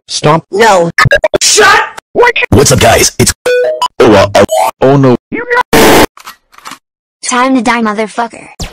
Stop. No. Shut! What's up, guys? It's Oh no. You Time to die, motherfucker.